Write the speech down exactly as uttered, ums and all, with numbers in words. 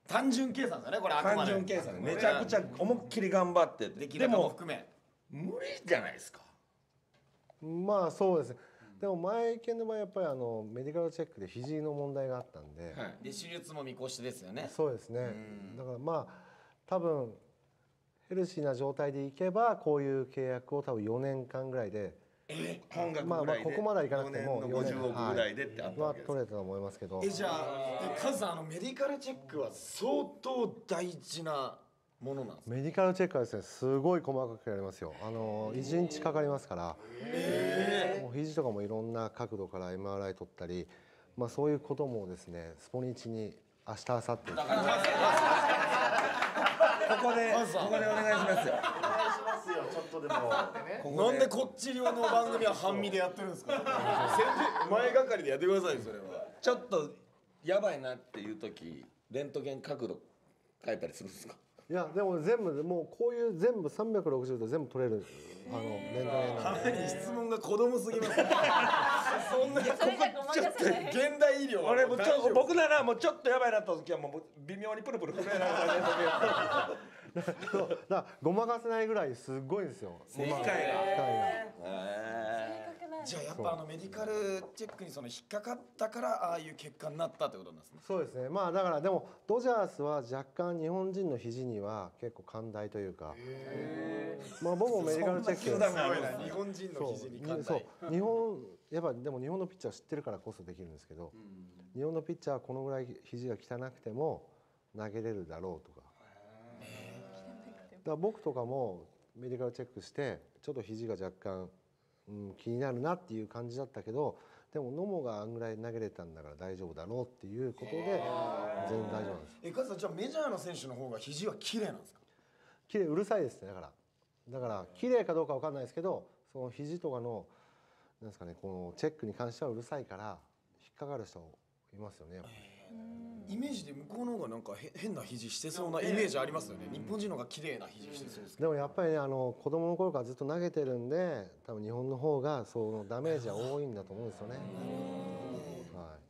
単純計算だねこれ。あくま単で純計算でめちゃくちゃ思いっきり頑張ってて、 出来高も含め無理じゃないですか。 まあそうですね。でも前剣の場合やっぱりあのメディカルチェックで肘の問題があったんで、 はい、 で手術も見越してですよね。 そうですね。だからまあ多分ヘルシーな状態でいけばこういう契約を多分よねんかんぐらいで、 え本額まあぐらいでまあここまではいかなくてもよねんのごじゅうおくぐらいでってあったわはけです。 取れたと思いますけど。 えじゃあえカズさんあのメディカルチェックは相当大事なものなんですか。 メディカルチェックはですねすごい細かくやりますよ。あのいちにちかかりますから。えー、もう肘とかもいろんな角度から エムアールアイ 取ったり、まあそういうこともですねスポニチに明日明後日。 ここでここでお願いしますよ。 お願いしますよちょっとでも。 なんでこっち側の番組は半身でやってるんですか。前がかりでやってくださいそれは。 ちょっとやばいなっていう時レントゲン角度変えたりするんですか。 いやでも全部もうこういう全部さんびゃくろくじゅう度全部取れるあのレントゲンなんで。 かなり質問が子供すぎます。そんなそれじゃごまかせない。 現代医療は俺もうちょ大丈夫僕ならもうちょっとやばいなった時はもう微妙にプルプル震えながらレントゲンそうだからごまかせないぐらいすごいんですよ。 機械が。 機械がじゃあやっぱあのメディカルチェックにその引っかかったからああいう結果になったってことなんですね。 そうですね。まあだからでもドジャースは若干日本人の肘には結構寛大というか。まあ僕もメディカルチェック。 すごいな日本人の肘に寛そう大。 日本やっぱでも日本のピッチャー知ってるからこそできるんですけど、日本のピッチャーはこのぐらい肘が汚くても投げれるだろうとか。だから僕とかもメディカルチェックしてちょっと肘が若干、うん、気になるなっていう感じだったけど、でも野茂があんぐらい投げれたんだから大丈夫だろうっていうことで全然大丈夫なんです。 えカズさんじゃあメジャーの選手の方が肘は綺麗なんですか。 綺麗うるさいですね。だからだから綺麗かどうかわかんないですけど、その肘とかのなんですかねこのチェックに関してはうるさいから引っかかる人いますよね。やっぱりイメージで向こうの方がなんかへ変な肘してそうなイメージありますよね。日本人の方が綺麗な肘してそうですけど。 でもやっぱりねあの子供の頃からずっと投げてるんで多分日本の方がそのダメージは多いんだと思うんですよね。はい。